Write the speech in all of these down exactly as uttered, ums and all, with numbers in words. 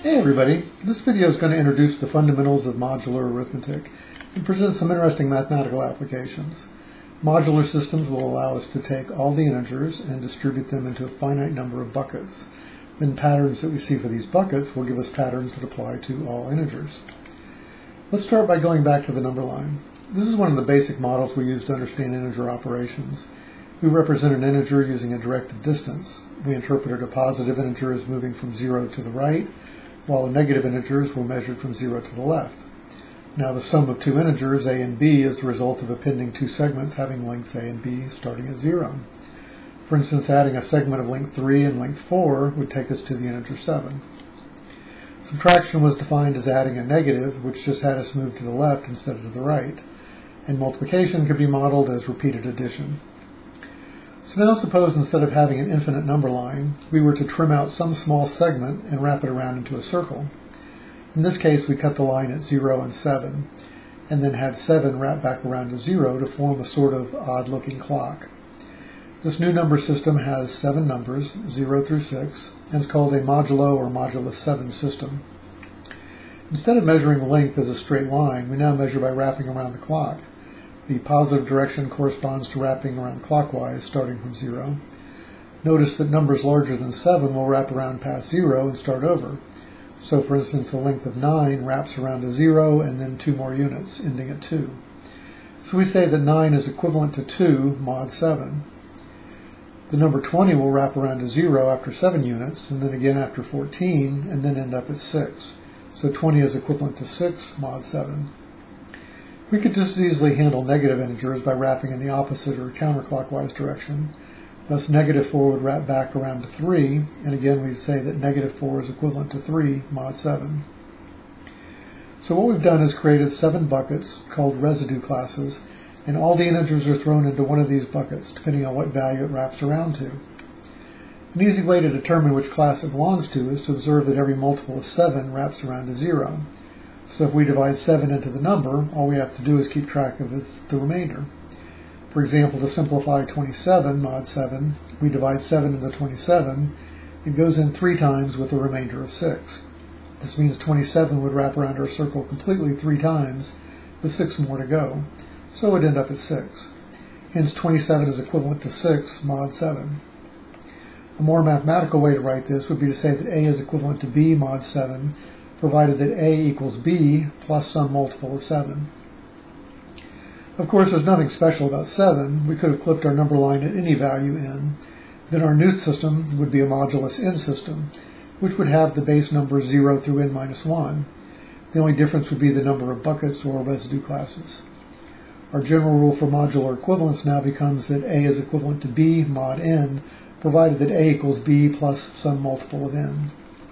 Hey everybody, this video is going to introduce the fundamentals of modular arithmetic and present some interesting mathematical applications. Modular systems will allow us to take all the integers and distribute them into a finite number of buckets. Then patterns that we see for these buckets will give us patterns that apply to all integers. Let's start by going back to the number line. This is one of the basic models we use to understand integer operations. We represent an integer using a directed distance. We interpreted a positive integer as moving from zero to the right, while the negative integers were measured from zero to the left. Now the sum of two integers, a and b, is the result of appending two segments having lengths a and b starting at zero. For instance, adding a segment of length three and length four would take us to the integer seven. Subtraction was defined as adding a negative, which just had us move to the left instead of to the right. And multiplication could be modeled as repeated addition. So now suppose instead of having an infinite number line, we were to trim out some small segment and wrap it around into a circle. In this case, we cut the line at zero and seven, and then had seven wrap back around to zero to form a sort of odd-looking clock. This new number system has seven numbers, zero through six, and is called a modulo or modulus seven system. Instead of measuring length as a straight line, we now measure by wrapping around the clock. The positive direction corresponds to wrapping around clockwise, starting from zero. Notice that numbers larger than seven will wrap around past zero and start over. So, for instance, the length of nine wraps around to zero and then two more units, ending at two. So we say that nine is equivalent to two mod seven. The number twenty will wrap around to zero after seven units, and then again after fourteen, and then end up at six. So twenty is equivalent to six mod seven. We could just as easily handle negative integers by wrapping in the opposite or counterclockwise direction. Thus, negative four would wrap back around to three, and again we'd say that negative four is equivalent to three mod seven. So what we've done is created seven buckets called residue classes, and all the integers are thrown into one of these buckets, depending on what value it wraps around to. An easy way to determine which class it belongs to is to observe that every multiple of seven wraps around to zero. So if we divide seven into the number, all we have to do is keep track of is the remainder. For example, to simplify twenty-seven mod seven, we divide seven into twenty-seven. It goes in three times with a remainder of six. This means twenty-seven would wrap around our circle completely three times, with six more to go. So it would end up at six. Hence, twenty-seven is equivalent to six mod seven. A more mathematical way to write this would be to say that a is equivalent to b mod seven, provided that a equals b plus some multiple of seven. Of course, there's nothing special about seven. We could have clipped our number line at any value n. Then our new system would be a modulus n system, which would have the base numbers zero through n minus one. The only difference would be the number of buckets or residue classes. Our general rule for modular equivalence now becomes that a is equivalent to b mod n, provided that a equals b plus some multiple of n.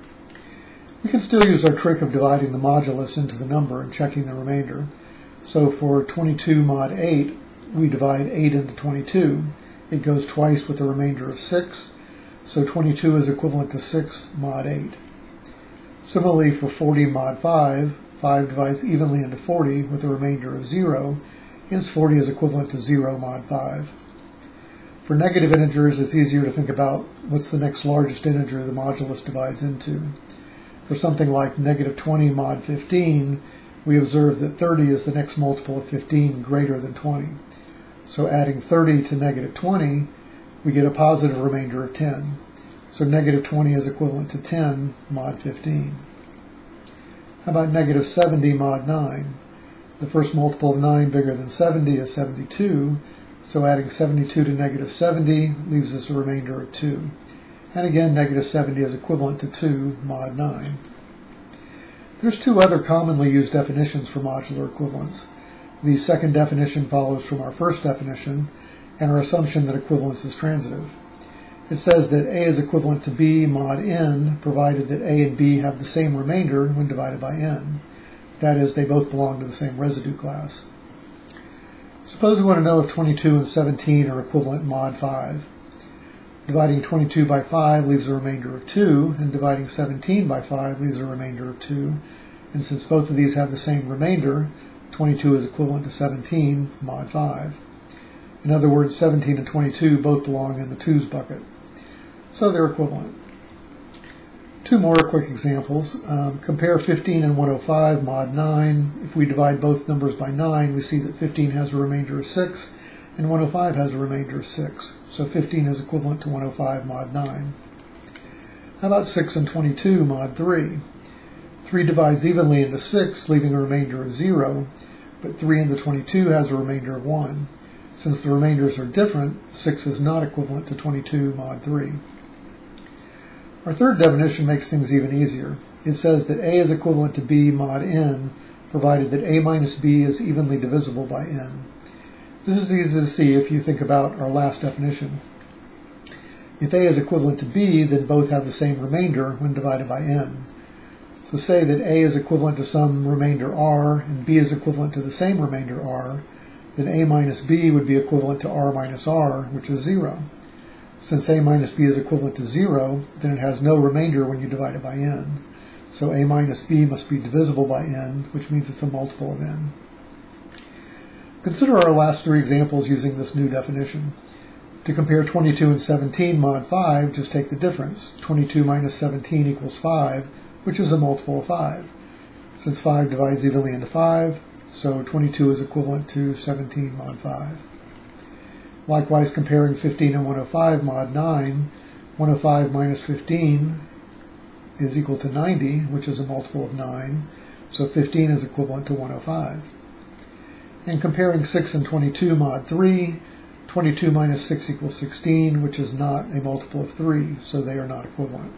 We can still use our trick of dividing the modulus into the number and checking the remainder. So for twenty-two mod eight, we divide eight into twenty-two. It goes twice with a remainder of six, so twenty-two is equivalent to six mod eight. Similarly, for forty mod five, five divides evenly into forty with a remainder of zero, hence forty is equivalent to zero mod five. For negative integers, it's easier to think about what's the next largest integer the modulus divides into. For something like negative twenty mod fifteen, we observe that thirty is the next multiple of fifteen greater than twenty. So adding thirty to negative twenty, we get a positive remainder of ten. So negative twenty is equivalent to ten mod fifteen. How about negative seventy mod nine? The first multiple of nine bigger than seventy is seventy-two, so adding seventy-two to negative seventy leaves us a remainder of two. And again, negative seventy is equivalent to two mod nine. There's two other commonly used definitions for modular equivalence. The second definition follows from our first definition, and our assumption that equivalence is transitive. It says that a is equivalent to b mod n, provided that a and b have the same remainder when divided by n. That is, they both belong to the same residue class. Suppose we want to know if twenty-two and seventeen are equivalent mod five. Dividing twenty-two by five leaves a remainder of two, and dividing seventeen by five leaves a remainder of two. And since both of these have the same remainder, twenty-two is equivalent to seventeen mod five. In other words, seventeen and twenty-two both belong in the twos bucket. So they're equivalent. Two more quick examples. Um, compare fifteen and one hundred five mod nine. If we divide both numbers by nine, we see that fifteen has a remainder of six, and one hundred five has a remainder of six. So fifteen is equivalent to one hundred five mod nine. How about six and twenty-two mod three? three divides evenly into six, leaving a remainder of zero, but three into twenty-two has a remainder of one. Since the remainders are different, six is not equivalent to twenty-two mod three. Our third definition makes things even easier. It says that A is equivalent to B mod n, provided that A minus B is evenly divisible by n. This is easy to see if you think about our last definition. If A is equivalent to B, then both have the same remainder when divided by n. So say that A is equivalent to some remainder r, and B is equivalent to the same remainder r, then A minus B would be equivalent to r minus r, which is zero. Since A minus B is equivalent to zero, then it has no remainder when you divide it by n. So A minus B must be divisible by n, which means it's a multiple of n. Consider our last three examples using this new definition. To compare twenty-two and seventeen mod five, just take the difference. twenty-two minus seventeen equals five, which is a multiple of five. Since five divides evenly into five, so twenty-two is equivalent to seventeen mod five. Likewise, comparing fifteen and one hundred five mod nine, one hundred five minus fifteen is equal to ninety, which is a multiple of nine, so fifteen is equivalent to one hundred five. And comparing six and twenty-two mod three, twenty-two minus six equals sixteen, which is not a multiple of three, so they are not equivalent.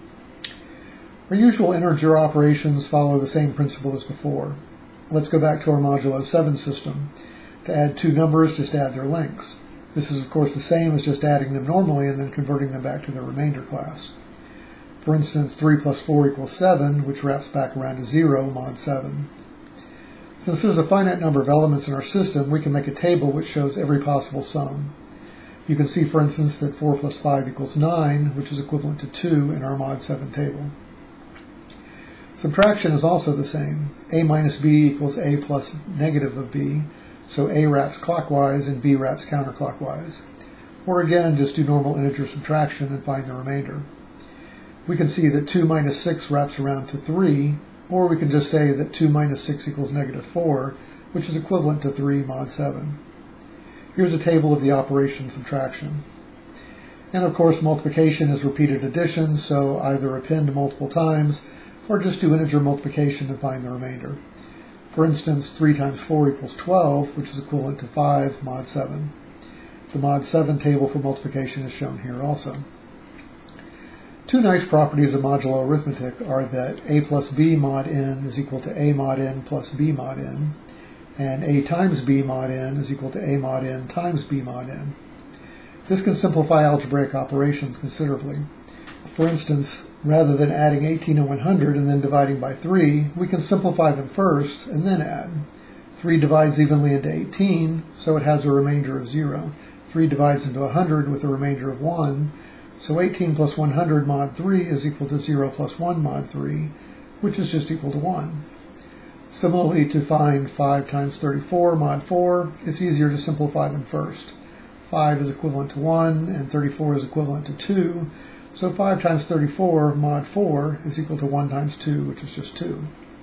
Our usual integer operations follow the same principle as before. Let's go back to our modulo seven system. To add two numbers, just add their lengths. This is, of course, the same as just adding them normally and then converting them back to their remainder class. For instance, three plus four equals seven, which wraps back around to zero mod seven. Since there's a finite number of elements in our system, we can make a table which shows every possible sum. You can see, for instance, that four plus five equals nine, which is equivalent to two in our mod seven table. Subtraction is also the same. A minus B equals A plus negative of B. So A wraps clockwise and B wraps counterclockwise. Or again, just do normal integer subtraction and find the remainder. We can see that two minus six wraps around to three, or we can just say that two minus six equals negative four, which is equivalent to three mod seven. Here's a table of the operation subtraction. And of course, multiplication is repeated addition, so either append multiple times, or just do integer multiplication and find the remainder. For instance, three times four equals twelve, which is equivalent to five mod seven. The mod seven table for multiplication is shown here also. Two nice properties of modular arithmetic are that A plus B mod n is equal to A mod n plus B mod n, and A times B mod n is equal to A mod n times B mod n. This can simplify algebraic operations considerably. For instance, rather than adding eighteen and one hundred and then dividing by three, we can simplify them first and then add. three divides evenly into eighteen, so it has a remainder of zero. three divides into one hundred with a remainder of one, so eighteen plus one hundred mod three is equal to zero plus one mod three, which is just equal to one. Similarly, to find five times thirty-four mod four, it's easier to simplify them first. five is equivalent to one, and thirty-four is equivalent to two, so five times thirty-four mod four is equal to one times two, which is just two.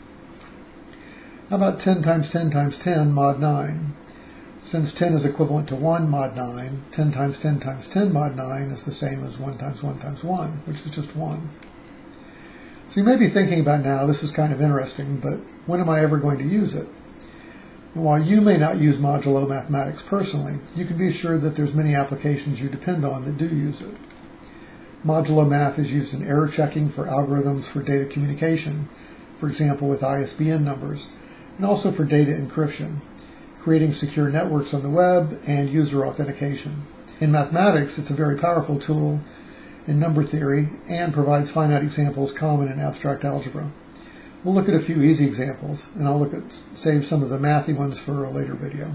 How about ten times ten times ten mod nine? Since ten is equivalent to one mod nine, ten times ten times ten mod nine is the same as one times one times one, which is just one. So you may be thinking about now, this is kind of interesting, but when am I ever going to use it? And while you may not use modulo mathematics personally, you can be assured that there's many applications you depend on that do use it. Modulo math is used in error checking for algorithms for data communication, for example with I S B N numbers, and also for data encryption, creating secure networks on the web, and user authentication. In mathematics, it's a very powerful tool in number theory and provides finite examples common in abstract algebra. We'll look at a few easy examples, and I'll look at save some of the mathy ones for a later video.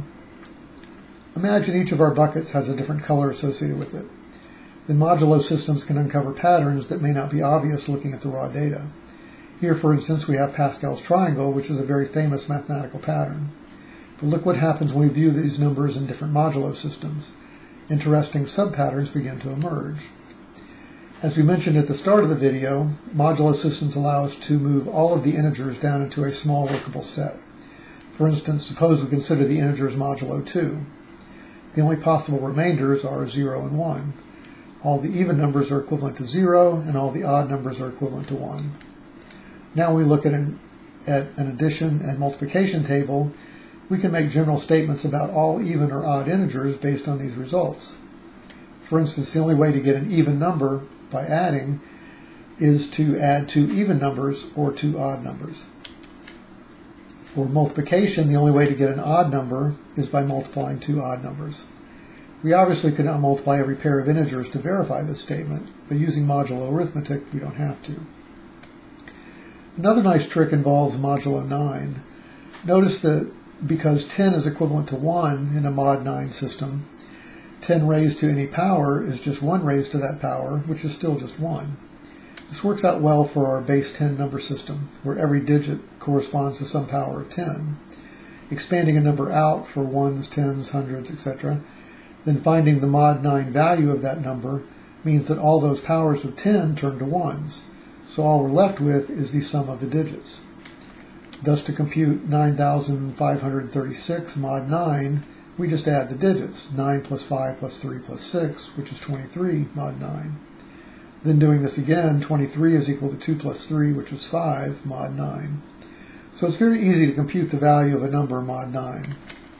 Imagine each of our buckets has a different color associated with it. Then modulo systems can uncover patterns that may not be obvious looking at the raw data. Here, for instance, we have Pascal's triangle, which is a very famous mathematical pattern. But look what happens when we view these numbers in different modulo systems. Interesting subpatterns begin to emerge. As we mentioned at the start of the video, modular systems allow us to move all of the integers down into a small workable set. For instance, suppose we consider the integers modulo two. The only possible remainders are zero and one. All the even numbers are equivalent to zero, and all the odd numbers are equivalent to one. Now when we look at an, at an addition and multiplication table, we can make general statements about all even or odd integers based on these results. For instance, the only way to get an even number by adding is to add two even numbers or two odd numbers. For multiplication, the only way to get an odd number is by multiplying two odd numbers. We obviously could not multiply every pair of integers to verify this statement, but using modular arithmetic, we don't have to. Another nice trick involves modulo nine. Notice that because ten is equivalent to one in a mod nine system, ten raised to any power is just one raised to that power, which is still just one. This works out well for our base ten number system, where every digit corresponds to some power of ten. Expanding a number out for ones, tens, hundreds, et cetera, then finding the mod nine value of that number means that all those powers of ten turn to ones. So all we're left with is the sum of the digits. Thus, to compute nine thousand five hundred thirty-six mod nine, we just add the digits, nine plus five plus three plus six, which is twenty-three mod nine. Then doing this again, twenty-three is equal to two plus three, which is five mod nine. So it's very easy to compute the value of a number mod nine.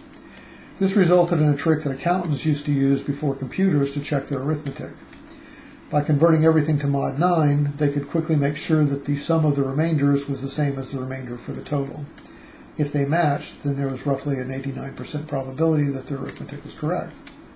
This resulted in a trick that accountants used to use before computers to check their arithmetic. By converting everything to mod nine, they could quickly make sure that the sum of the remainders was the same as the remainder for the total. If they matched, then there was roughly an eighty-nine percent probability that their arithmetic was correct.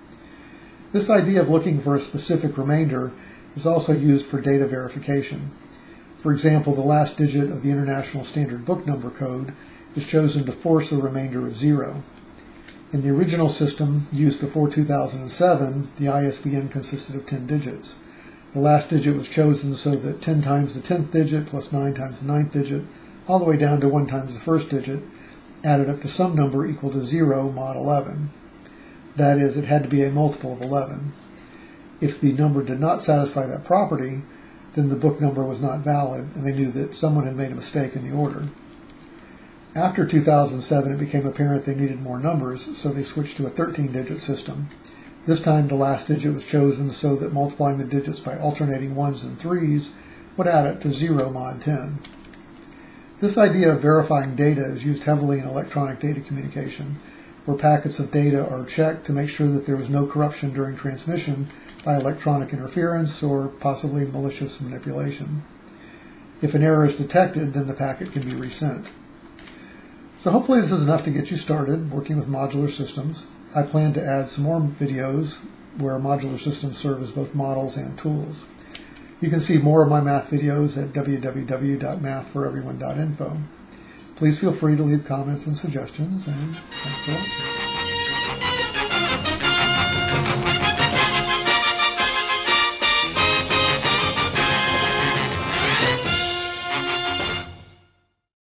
This idea of looking for a specific remainder is also used for data verification. For example, the last digit of the International Standard Book Number Code is chosen to force a remainder of zero. In the original system, used before two thousand seven, the I S B N consisted of ten digits. The last digit was chosen so that ten times the tenth digit plus nine times the ninth digit, all the way down to one times the first digit, added up to some number equal to zero mod eleven. That is, it had to be a multiple of eleven. If the number did not satisfy that property, then the book number was not valid, and they knew that someone had made a mistake in the order. After two thousand seven, it became apparent they needed more numbers, so they switched to a thirteen digit system. This time, the last digit was chosen so that multiplying the digits by alternating ones and threes would add up to zero mod ten. This idea of verifying data is used heavily in electronic data communication, where packets of data are checked to make sure that there was no corruption during transmission by electronic interference or possibly malicious manipulation. If an error is detected, then the packet can be resent. So hopefully this is enough to get you started working with modular systems. I plan to add some more videos where modular systems serve as both models and tools. You can see more of my math videos at w w w dot math for everyone dot info. Please feel free to leave comments and suggestions, and thanks for watching.